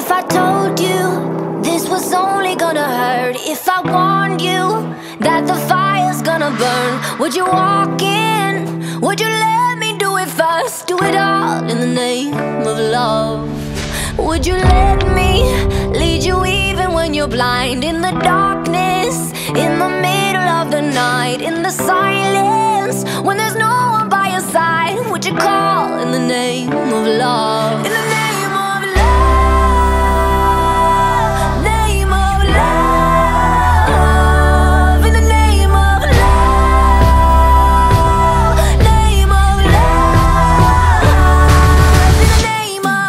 If I told you this was only gonna hurt, if I warned you that the fire's gonna burn, would you walk in? Would you let me do it first? Do it all in the name of love. Would you let me lead you even when you're blind? In the darkness, in the middle of the night, in the silence, when there's no one by your side, would you call in the name of love? In the name of love, name of love, in the name of love, name of love, in the name of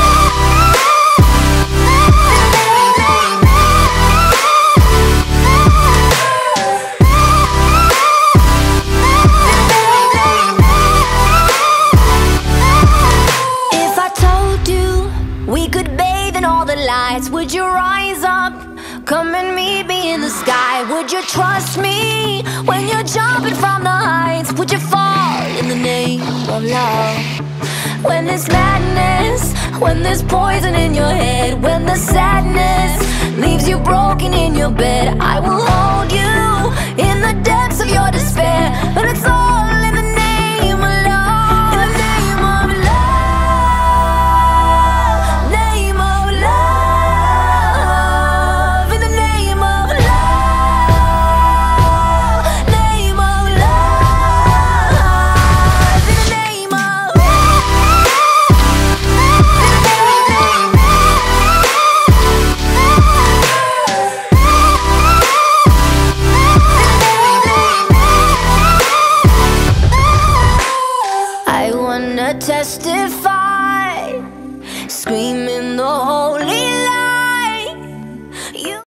we could bathe in all the lights, would you rise up? Come and meet me in the sky. Would you trust me when you're jumping from the heights? Would you fall in the name of love? When there's madness, when there's poison in your head, when the sadness leaves you broken in your bed, I will hold you in the depths of your despair. But it's all in the name of love. In the name of love, name of love, in the name of love, name of love, in the name of I wanna testify, screaming